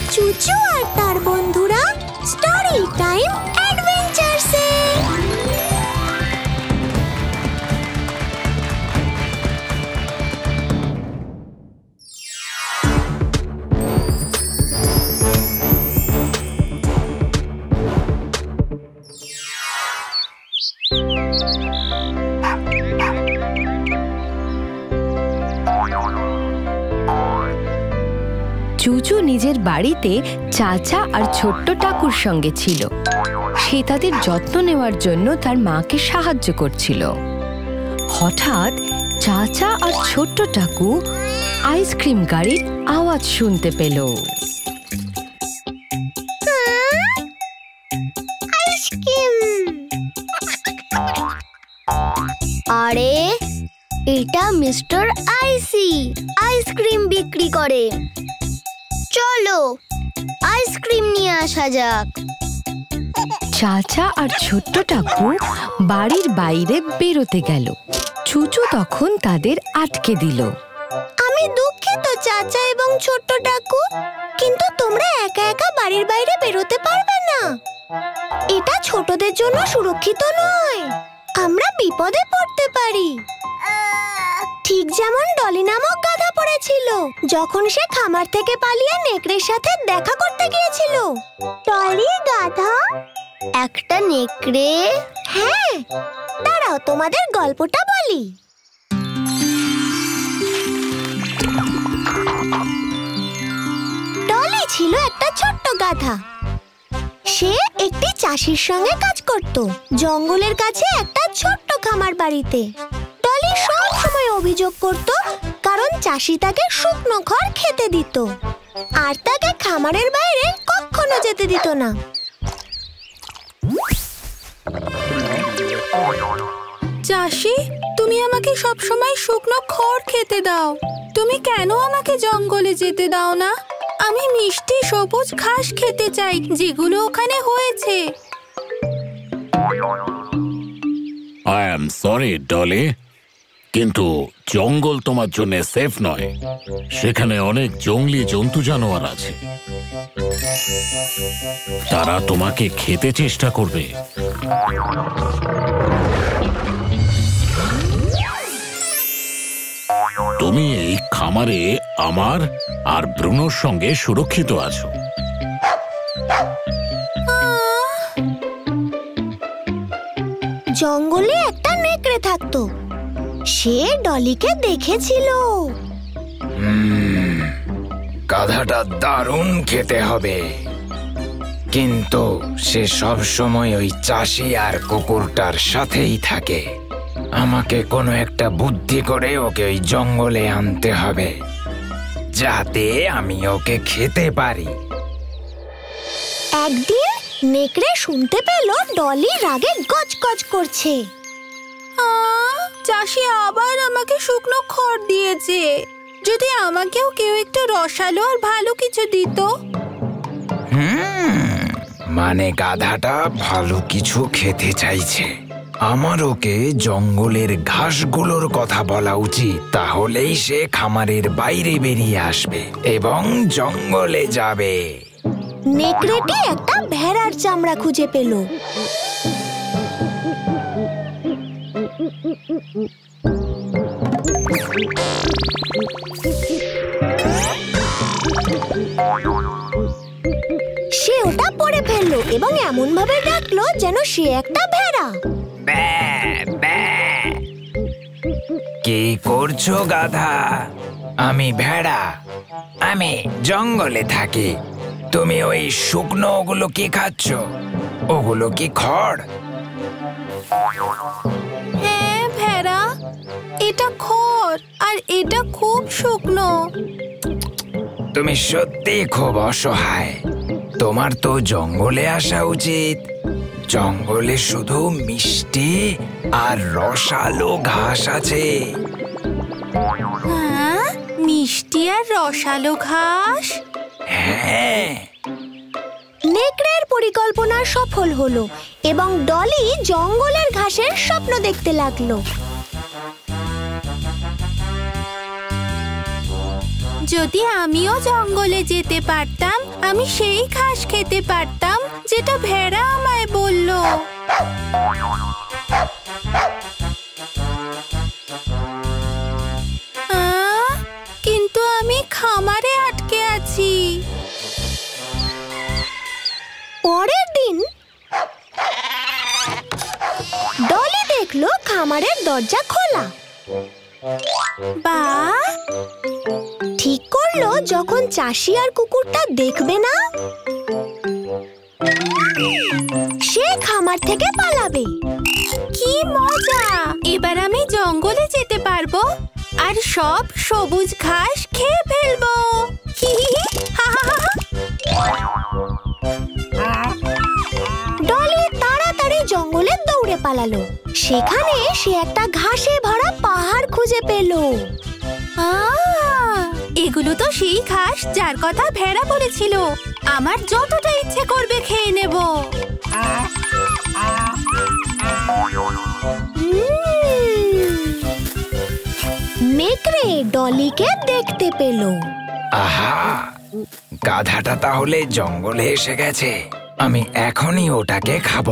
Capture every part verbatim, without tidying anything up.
চুচু আর তার বন্ধুরা স্টোরি টাইম অ্যাডভেঞ্চারসে। চুচু নিজের বাড়িতে চাচা আর ছোট্ট টাকুর সঙ্গে ছিল। সে তাদের যত্ন নেওয়ার জন্য তার মাকে সাহায্য করছিল। হঠাৎ চাচা আর ছোট্ট টাকু আইসক্রিম গাড়ির আওয়াজ শুনতে পেল। আরে এটা মিস্টার আইসি আইসক্রিম বিক্রি করে। চলো আইসক্রিম নিয়ে আসা যাক। চাচা আর ছোট্ট টাকু বাড়ির বাইরে বেরোতে গেল। চুচু তখন তাদের আটকে দিল। আমি দুঃখিত চাচা এবং ছোট্ট টাকু, কিন্তু তোমরা একা একা বাড়ির বাইরে বেরোতে পারবে না। এটা ছোটদের জন্য সুরক্ষিত নয়। আমরা বিপদে পড়তে পারি। ঠিক যেমন ডলি নামক গাধা পড়েছিল যখন সে খামার থেকে পালিয়ে নেকড়ের সাথে দেখা করতে গিয়েছিল। ডলি গাধা, একটা নেকড়ে। হ্যাঁ, দাঁড়াও তোমাদের গল্পটা বলি। ডলি ছিল একটা ছোট্ট গাধা। সে একটি চাষির সঙ্গে কাজ করত জঙ্গলের কাছে একটা ছোট্ট খামার বাড়িতে। ডলি সব সময় অভিযোগ করত কারণ চাষি তাকে শুকনো খড় খেতে দিত আর তাকে খামারের বাইরে কখনো যেতে দিত না। চাষি, তুমি আমাকে সব সময় শুকনো খড় খেতে দাও, তুমি কেন আমাকে জঙ্গলে যেতে দাও না? আমি মিষ্টি সবুজ ঘাস খেতে চাই যেগুলো ওখানে হয়েছে। আই এম সরি ডলি, কিন্তু জঙ্গল তোমার জন্য সেফ নয়। সেখানে অনেক জঙ্গলি জন্তু জানোয়ার আছে, তারা তোমাকে খেতে চেষ্টা করবে। তুমি এই খামারে আমার আর ব্রুনোর সঙ্গে সুরক্ষিত আছো। জঙ্গলে একটা নেকড়ে থাকতো। সে ডলিকে দেখেছিল। গাধাটা দারুণ খেতে হবে, কিন্তু সে সব সময় ওই চাষি আর কুকুরটার সাথেই থাকে। আমাকে কোনো একটা বুদ্ধি করে ওকে ওই জঙ্গলে আনতে হবে যাতে আমি ওকে খেতে পারি। একদিন নেকড়ে শুনতে পেল ডলি রাগে গজগজ করছে। চাষি আবার আমাকে শুকনো খড় দিয়েছে। যদি আমাকেও কেউ একটু রসালো আর ভালো কিছু দিত। হুম, মানে গাধাটা ভালো কিছু খেতে চাইছে। আমার ওকে জঙ্গলের ঘাসগুলোর কথা বলা উচিত, তাহলেই সে খামারের বাইরে বেরিয়ে আসবে এবং জঙ্গলে যাবে। নেকড়েটি একটা ভেড়ার চামড়া খুঁজে পেল। সে ওটা পরে ফেললো এবং এমন ভাবে ডাকলো যেন সে একটা ভেড়া। কি করছো গাধা? আমি ভেড়া, আমি জঙ্গলে থাকি। তুমি ওই শুকনো ওগুলো কি খাচ্ছ? ওগুলো কি খড়? হ্যাঁ ভেড়া, এটা খড় আর এটা খুব শুকনো। তুমি সত্যি খুব অসহায়। তোমার তো জঙ্গলে আসা উচিত। জঙ্গলে শুধু মিষ্টি আর রসালো ঘাস আছে। হ্যাঁ, মিষ্টি আর রসালো ঘাস? হ্যাঁ। নেকড়ের পরিকল্পনা সফল হলো এবং ডলি জঙ্গলের ঘাসের স্বপ্ন দেখতে লাগলো। যদি আমিও জঙ্গলে যেতে পারতাম, আমি সেই ঘাস খেতে পারতাম যেটা ভেড়া আমায় বলল। আহ, কিন্তু আমি খামারে আটকে আছি। পরের দিন ডলি দেখলো খামারের দরজা খোলা। বাহ! ঠিক করলো যখন চাষি আর কুকুরটা দেখবে না, সে খামার থেকে পালাবে। কি মজা! এবার আমি জঙ্গলে যেতে পারবো আর সব সবুজ ঘাস খেয়ে ফেলবো। ডলি তাড়াতাড়ি জঙ্গলে দৌড়ে পালালো। সেখানে সে একটা ঘাসে ভরা পাহাড় খুঁজে পেল। আহ, এগুলো তো সেই ঘাস যার কথা ভেড়া বলেছিল। আমার যতটা ইচ্ছে করবে খেয়ে নেব। নেকড়ে ডলিকে দেখতে পেল। আহা, গাধাটা তাহলে জঙ্গলে এসে গেছে। আমি এখনই ওটাকে খাবো।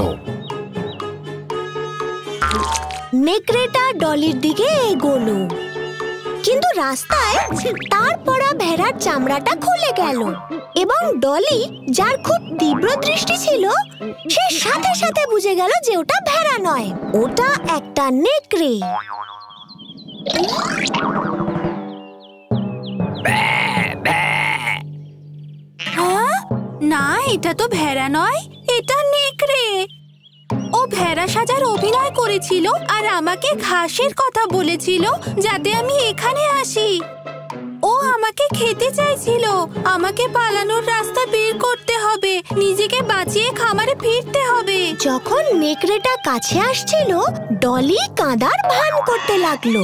নেকড়েটা ডলির দিকে এগোলো, কিন্তু রাস্তায় তার পরা ভেড়ার চামড়াটা খুলে গেল এবং ডলি, যার খুব তীব্র দৃষ্টি ছিল, সে সাথে সাথে বুঝে গেল যে ওটা ভেড়া নয়, ওটা একটা নেকড়ে। হ্যাঁ? না, এটা তো ভেড়া নয়, এটা নেকড়ে। ও ভেড়া সাজার অভিনয় করেছিল আর আমাকে ঘাসের কথা বলেছিল যাতে আমি এখানে আসি। ও আমাকে খেতে চাইছিল। আমাকে পালানোর রাস্তা বের করতে হবে, নিজেকে বাঁচিয়ে খামারে ফিরতে হবে। যখন নেকড়েটা কাছে আসছিল, ডলি কাঁদার ভান করতে লাগলো।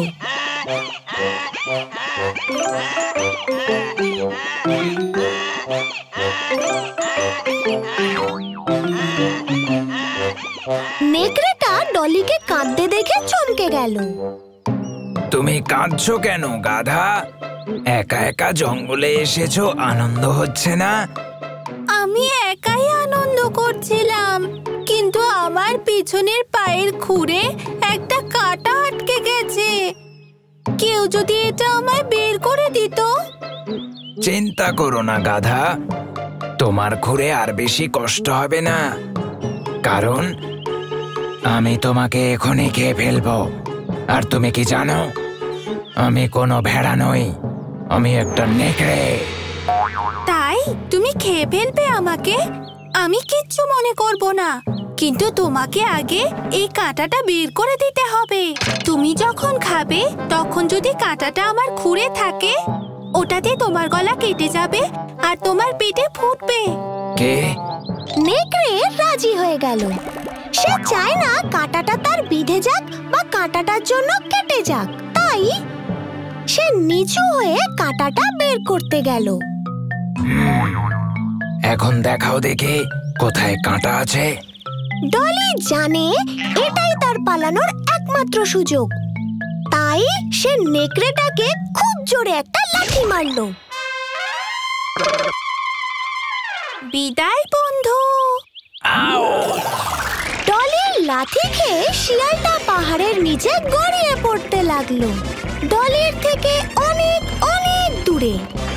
নেকড়েটা ডলিকে কাঁদতে দেখে চমকে গেল। তুমি কাঁদছো কেন গাধা? একা একা জঙ্গলে এসেছো, আনন্দ হচ্ছে না? আমি একাই আনন্দ করছিলাম, কিন্তু আমার পিছনের পায়ের খুঁড়ে একটা কাঁটা আটকে গেছে। কেউ যদি এটা আমায় বের করে দিত। চিন্তা করো না গাধা, তোমার খুঁড়ে আর বেশি কষ্ট হবে না, কারণ আমি তোমাকে এখনই খেয়ে ফেলবো। আর তুমি কি জানো, আমি কোনো ভেড়া নই, আমি একটা নেকড়ে। তাই তুমি খেয়ে ফেলবে আমাকে? আমি কিচ্ছু মনে করব না, কিন্তু তোমাকে আগে এই কাঁটাটা বের করে দিতে হবে। তুমি যখন খাবে তখন যদি কাঁটাটা আমার খুঁড়ে থাকে, ওটাতে তোমার গলা কেটে যাবে আর তোমার পেটে ফুটবে। কে? নেকড়ে রাজি হয়ে গেল। সে চায় না কাঁটাটা তার বিঁধে যাক বা কাঁটাটার জন্য কেটে যাক, তাই সে নিচু হয়ে কাঁটাটা বের করতে গেল। এখন দেখাও দেখে কোথায় কাঁটা আছে। ডলি জানে এটাই তার পালানোর একমাত্র সুযোগ, তাই সে নেকড়েটাকে খুব জোরে একটা লাথি মারলো। বিদায় বন্ধু। ডলির লাথি খেয়ে শিয়ালটা পাহাড়ের নিচে গড়িয়ে পড়তে লাগলো, ডলির থেকে অনেক অনেক দূরে।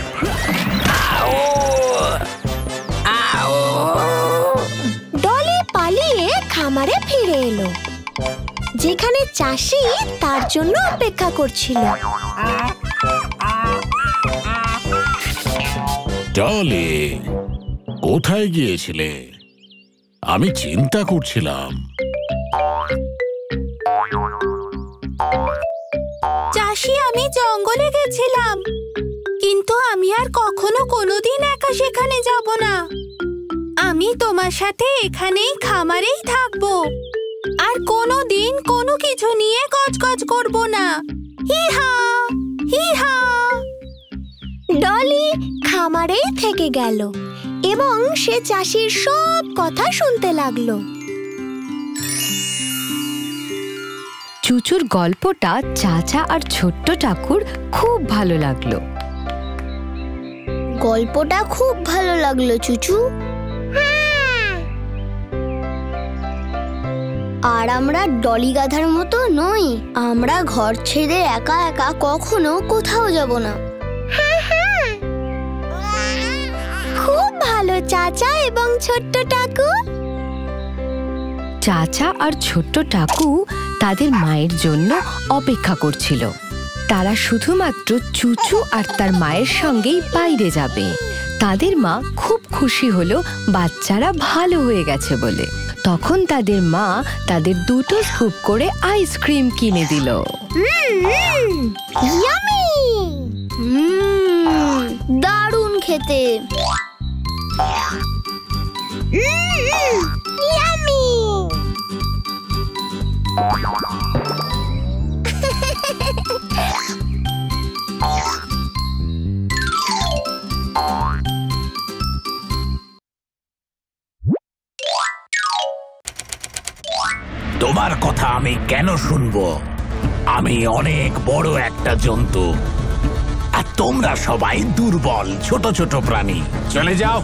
ডলি পালিয়ে খামারে ফিরে এলো, যেখানে চাষি তার জন্য অপেক্ষা করছিল। ডলি, কোথায় গিয়েছিলে? আমি চিন্তা করছিলাম। চাষি, আমি জঙ্গলে গেছিলাম, কিন্তু আমি আর কখনো কোনোদিন একা সেখানে যাব না। আমি তোমার সাথে এখানেই খামারেই থাকবো, আর কোনোদিন কোনো কিছু নিয়ে গজগজ করব না। হিহা হিহা। ডলি খামারেই থেকে গেল এবং সে চাষির সব কথা শুনতে লাগলো। চুচুর গল্পটা চাচা আর ছোট্ট ঠাকুর খুব ভালো লাগলো। গল্পটা খুব ভালো লাগলো চুচু। আর আমরা ডলি গাধার মতো নই, আমরা ঘর ছেড়ে একা একা কখনো কোথাও যাব না। খুব ভালো চাচা এবং ছোট্ট টাকু। চাচা আর ছোট্ট টাকু তাদের মায়ের জন্য অপেক্ষা করছিল। তারা শুধুমাত্র চুচু আর তার মায়ের সঙ্গেই বাইরে যাবে। তাদের মা খুব খুশি হলো বাচ্চারা ভালো হয়ে গেছে বলে। তখন তাদের মা তাদের দুটো স্কুপ করে আইসক্রিম কিনে দিল। দারুণ খেতে। তোমার কথা আমি কেন শুনবো? আমি অনেক বড় একটা জন্তু, আর তোমরা সবাই দুর্বল ছোট ছোট প্রাণী। চলে যাও।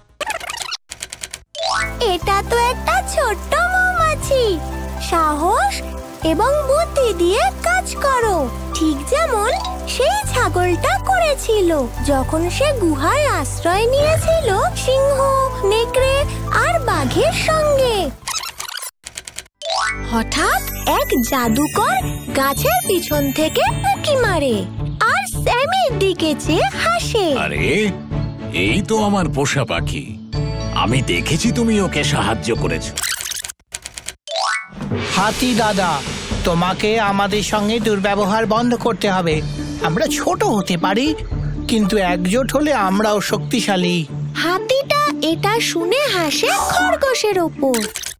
এটা তো একটা ছোট্ট মৌমাছি। সাহস এবং বুদ্ধি দিয়ে কাজ করো, ঠিক যেমন সেই ছাগলটা করেছিল যখন সে গুহায় আশ্রয় নিয়েছিল সিংহ, নেকড়ে আর বাঘের সঙ্গে। হঠাৎ এক জাদুকর গাছের পিছন থেকে উঁকি মারে আর স্যামির দিকে চেয়ে হাসে। আরে, এই তো আমার পোষা পাখি। আমি দেখেছি তুমি ওকে সাহায্য করেছো। হাতি দাদা, তোমাকে আমাদের সঙ্গে দুর্ব্যবহার বন্ধ করতে হবে। আমরা ছোট হতে পারি, কিন্তু একজোট হলে আমরাও শক্তিশালী। হাতিটা এটা শুনে হাসে খরগোশের ওপর।